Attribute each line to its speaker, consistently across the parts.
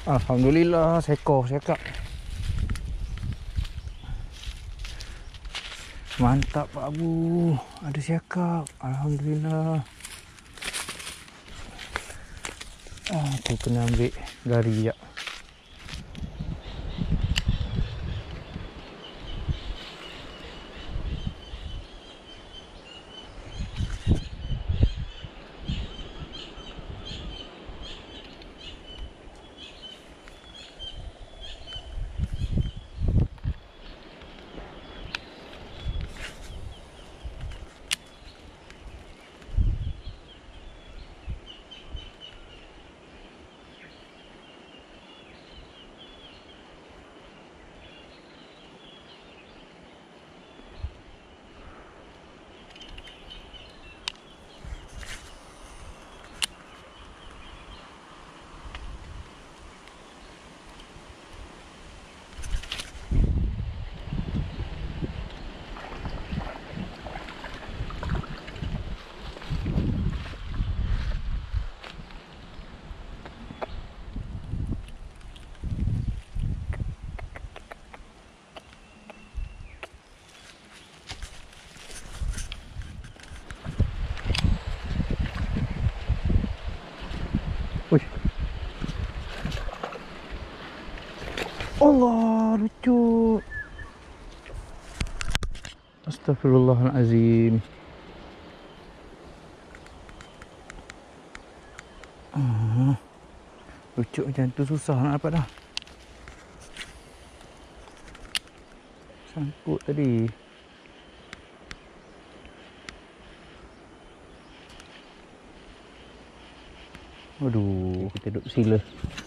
Speaker 1: Alhamdulillah, seekor cakap. Mantap Pak Abu. Ada siakap. Alhamdulillah. Aku kena ambil gari sekejap. Wih. Allah, lucu. Astagfirullahalazim. Lucu macam tu susah nak dapat dah. Sangkut tadi. Aduh, kita duduk sila.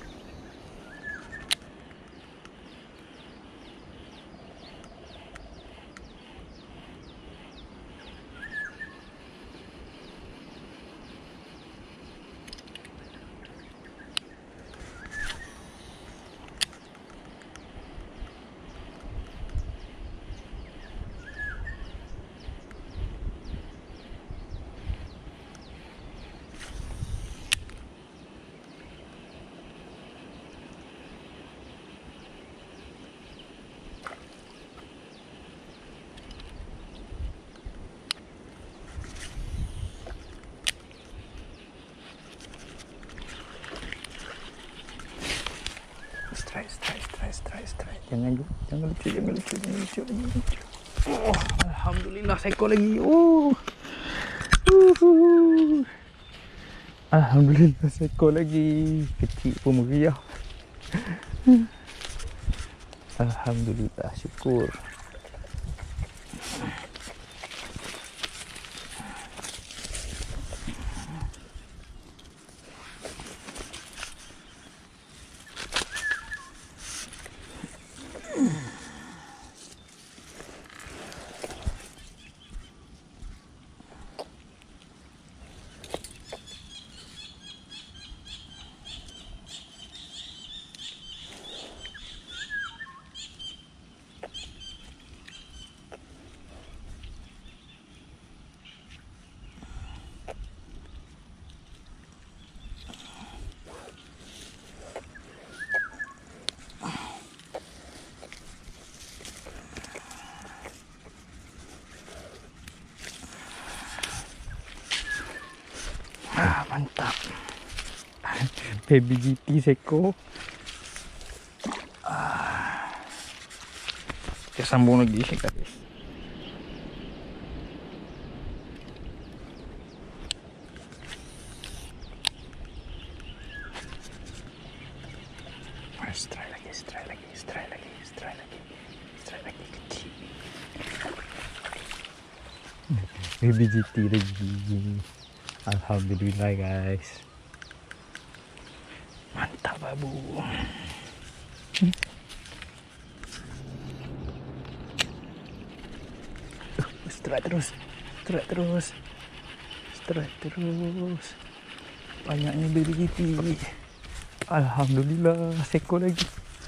Speaker 1: Strike. Jangan lucu. Oh, alhamdulillah seekor lagi. Alhamdulillah seekor lagi. Kecil pun meriah. Alhamdulillah, syukur. Mantap. Baby GT seko. Kita sambung lagi guys. Strike lagi kecil. Baby GT lagi. Alhamdulillah guys. Mantap Abu. Strike terus. Banyaknya baby GT. Alhamdulillah, seekor lagi.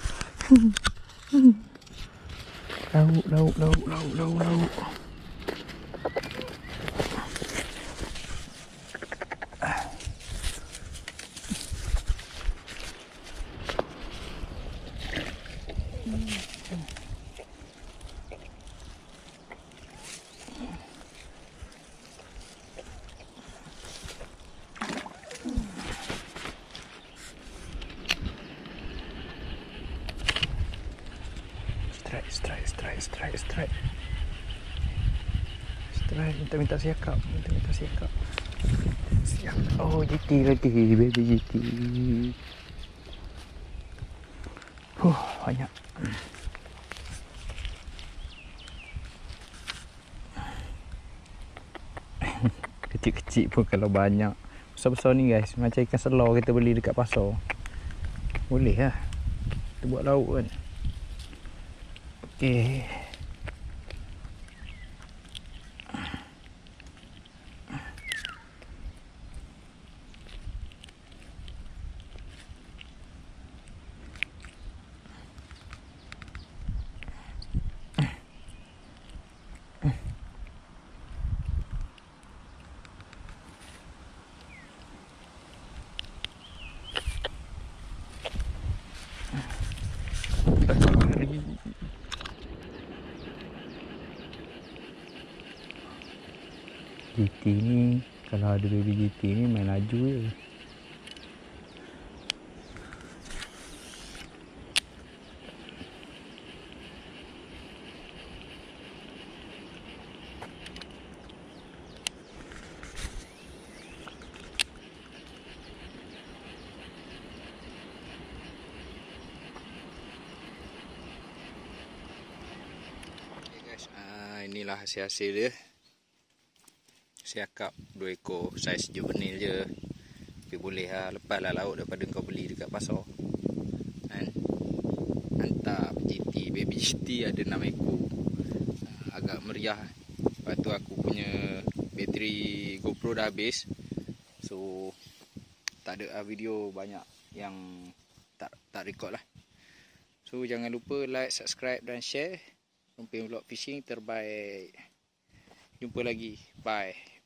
Speaker 1: Lauk. Strike. Minta siakap. Oh, GT lagi, baby GT. Banyak. Kecil-kecil pun kalau banyak. Besar-besar ni guys, macam ikan selau kita beli dekat pasar. Boleh lah. Kita buat lauk kan. Okey. GT ni, kalau ada baby GT ni main laju je.
Speaker 2: Okay guys, inilah hasil-hasil dia. Siakap 2 ekor, saiz juvenil je. Tapi boleh lah, lepas lah lauk daripada kau beli dekat pasar kan. Hantar GT, baby GT ada 6 ekor. Agak meriah. Lepas tu aku punya bateri GoPro dah habis. So tak ada video banyak yang tak record lah. So jangan lupa like, subscribe dan share. Pemimpin vlog fishing terbaik. Jumpa lagi. Bye.